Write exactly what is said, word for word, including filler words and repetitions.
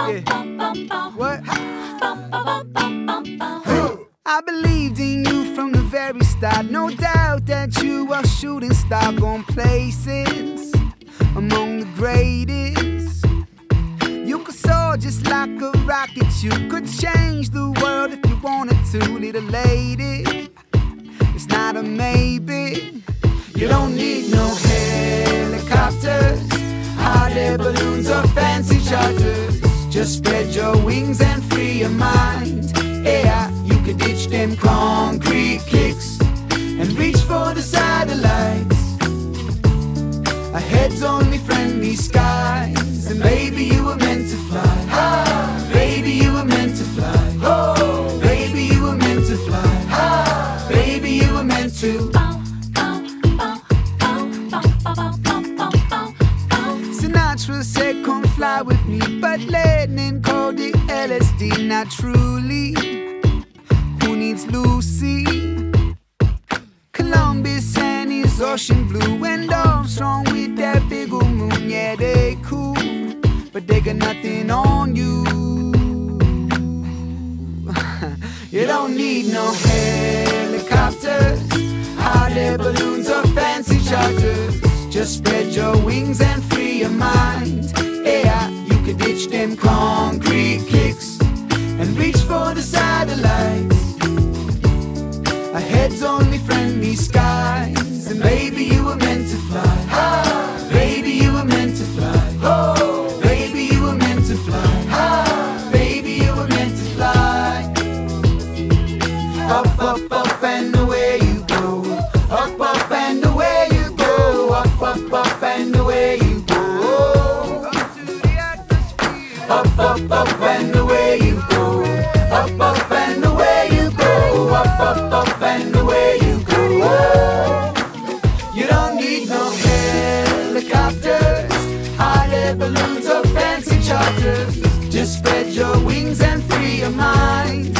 Yeah. What? I believed in you from the very start. No doubt that you are shooting star, going places among the greatest. You could soar just like a rocket. You could change the world if you wanted to, little lady. It's not a maybe. You don't need no helicopters, hot air balloons or fancy charters. Just spread your wings and free your mind. Yeah, you could ditch them concrete kicks and reach for the satellites. Ahead's only friendly skies, and baby you were meant to fly. Ah, baby you were meant to fly. Oh, baby you were meant to fly. Ah, baby you were meant to. Sinatra said come fly with me, but Lennon called it L S D. Not truly. Who needs Lucy? Columbus and his ocean blue, and Armstrong with that big old moon. Yeah, they cool, but they got nothing on you. You don't need no helicopters, hot air balloons or fancy charters. Just spread your wings and free your mind. Yeah, you could ditch them concrete kicks and reach for the satellites. Ahead's only friendly skies, and baby you were meant to fly. Ah, baby you were meant to fly. Oh, baby you were meant to fly. Ah, baby you were meant to fly. Up, up, up and away you go. Up, up and away you go. Up, up, up and away you go. Up to the atmosphere. Up, up, up and away you go. Up, up and away you go. Up, up, up and away you go. You don't need no helicopters, hot air balloons or fancy charters. Just spread your wings and free your mind.